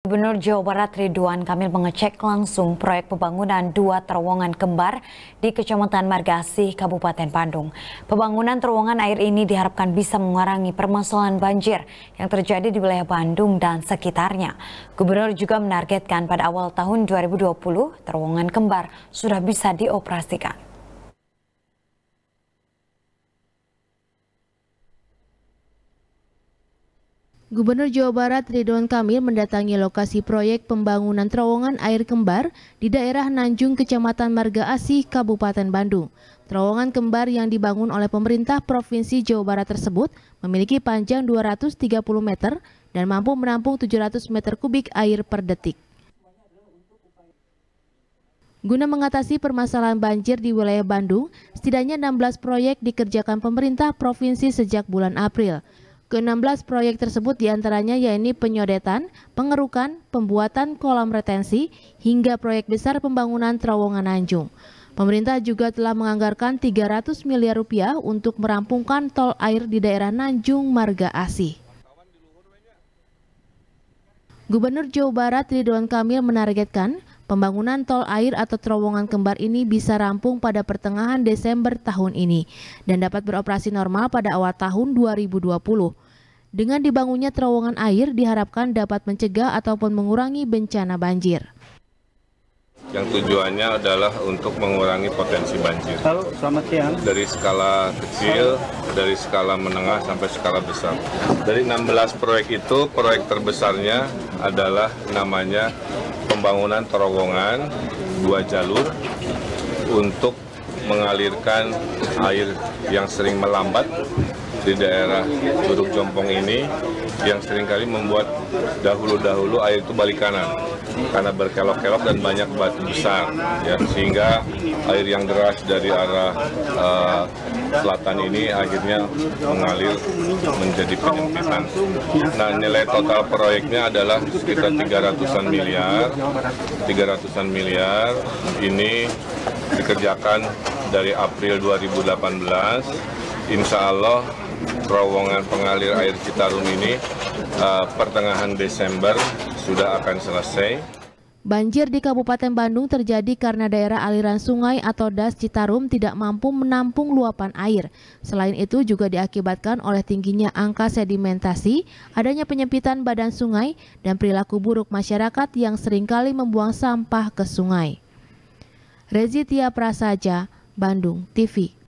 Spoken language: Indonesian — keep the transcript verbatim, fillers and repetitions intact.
Gubernur Jawa Barat Ridwan Kamil mengecek langsung proyek pembangunan dua terowongan kembar di Kecamatan Margasih, Kabupaten Bandung. Pembangunan terowongan air ini diharapkan bisa mengurangi permasalahan banjir yang terjadi di wilayah Bandung dan sekitarnya. Gubernur juga menargetkan pada awal tahun dua ribu dua puluh terowongan kembar sudah bisa dioperasikan. Gubernur Jawa Barat Ridwan Kamil mendatangi lokasi proyek pembangunan terowongan air kembar di daerah Nanjung, Kecamatan Margasih, Kabupaten Bandung. Terowongan kembar yang dibangun oleh pemerintah Provinsi Jawa Barat tersebut memiliki panjang dua ratus tiga puluh meter dan mampu menampung tujuh ratus meter kubik air per detik. Guna mengatasi permasalahan banjir di wilayah Bandung, setidaknya enam belas proyek dikerjakan pemerintah provinsi sejak bulan April. ke enam belas proyek tersebut diantaranya yakni penyodetan, pengerukan, pembuatan kolam retensi, hingga proyek besar pembangunan terowongan Nanjung. Pemerintah juga telah menganggarkan tiga ratus miliar rupiah untuk merampungkan tol air di daerah Nanjung Margasih. Gubernur Jawa Barat Ridwan Kamil menargetkan pembangunan tol air atau terowongan kembar ini bisa rampung pada pertengahan Desember tahun ini dan dapat beroperasi normal pada awal tahun dua ribu dua puluh. Dengan dibangunnya terowongan air diharapkan dapat mencegah ataupun mengurangi bencana banjir. Yang tujuannya adalah untuk mengurangi potensi banjir. Halo, selamat siang. Dari skala kecil, dari skala menengah sampai skala besar. Dari enam belas proyek itu, proyek terbesarnya adalah namanya pembangunan terowongan dua jalur untuk mengalirkan air yang sering melambat di daerah Curug Jompong ini, yang seringkali membuat dahulu-dahulu air itu balik kanan karena berkelok-kelok dan banyak batu besar, ya, sehingga air yang deras dari arah uh, selatan ini akhirnya mengalir menjadi penyempitan. Nah, nilai total proyeknya adalah sekitar tiga ratusan miliar. tiga ratusan miliar ini dikerjakan dari April dua ribu delapan belas. Insya Allah terowongan pengalir air Citarum ini uh, pertengahan Desember sudah akan selesai. Banjir di Kabupaten Bandung terjadi karena daerah aliran sungai atau das Citarum tidak mampu menampung luapan air. Selain itu juga diakibatkan oleh tingginya angka sedimentasi, adanya penyempitan badan sungai, dan perilaku buruk masyarakat yang seringkali membuang sampah ke sungai. Rezi Tia Prasaja, Bandung T V.